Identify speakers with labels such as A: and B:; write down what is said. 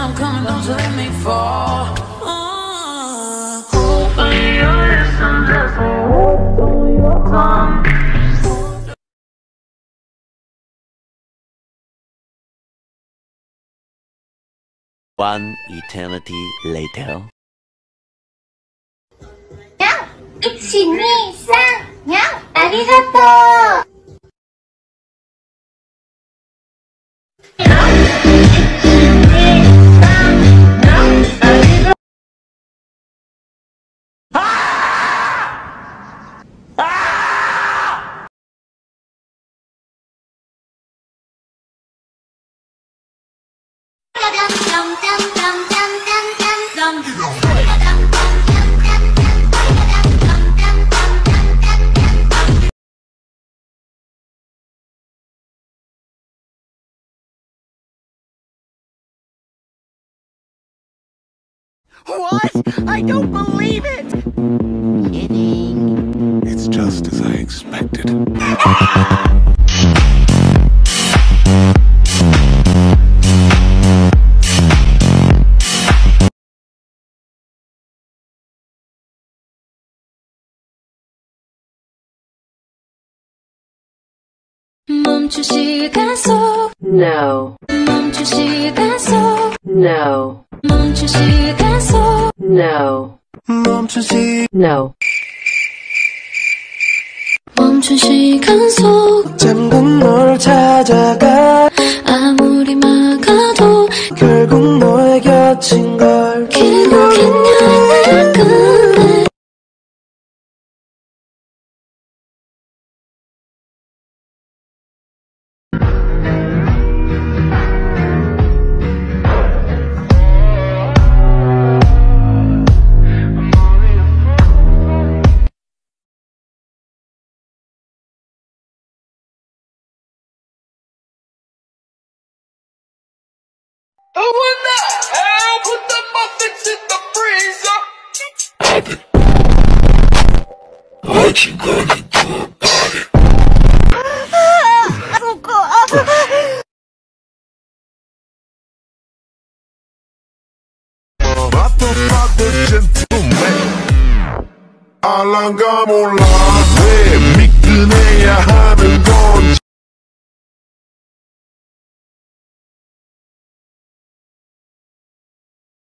A: I'm coming, don't you let me fall. Open your lips and just hold on your tongue.
B: One eternity later.
C: 1、2、3、にゃん、ありがとう。
D: What? I don't believe it!
B: Kidding.
E: It's just as I expected.
F: 멈출 시간 속
G: No.
F: 멈출 시간 속
G: No.
F: 멈출 시간 속
G: No. No.
F: 멈춘 시간 속
D: 잠깐 널 찾아가
F: 아무리 막아도
D: 결국 너의 곁인 걸
F: 기록인 여행을 끝내
A: Who in the hell put the muffins in the freezer?
E: What you gonna do about it? What the fuck was gentleman? 알랑가 몰라 왜 미끈해야 하나